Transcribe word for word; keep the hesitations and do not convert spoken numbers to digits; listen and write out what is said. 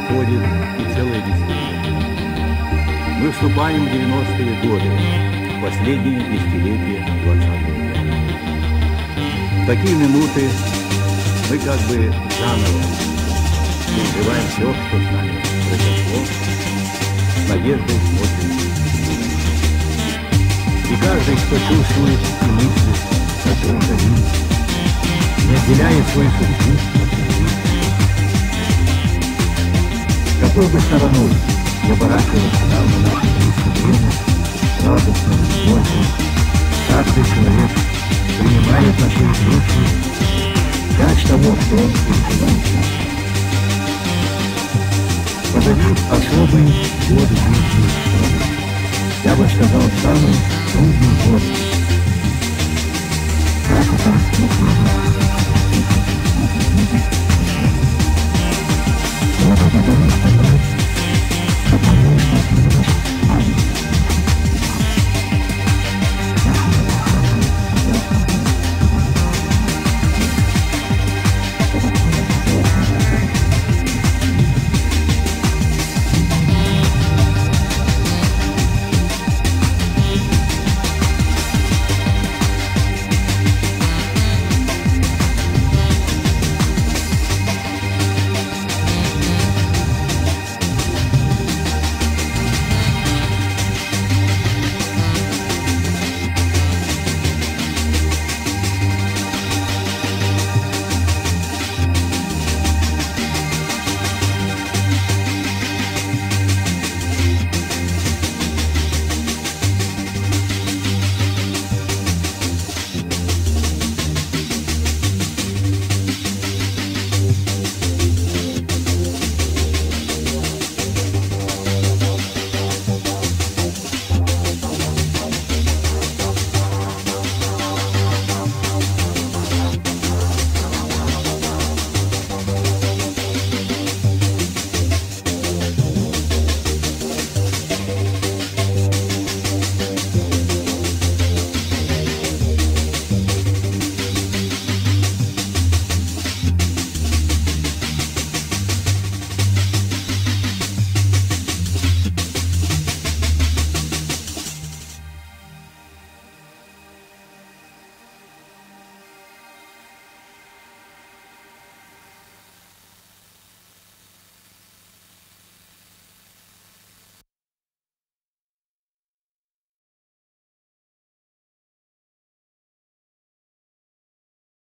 уходит и целое десятилетие. Мы вступаем в девяностые годы, в последние десятилетия двадцатого века. В такие минуты мы как бы заново переживаем все, что с нами произошло, с надеждой смотрим. И каждый, кто чувствует и мыслит, как гражданин, не отделяет свою судьбу от судьбы. Какой бы стороной не оборачивался нам на наше близкое время, радостно, любовью, каждый человек принимает наши игрушки, часть того, что он переживает. Позади особые годы жизни. Я бы сказал, самый трудный год. Как это?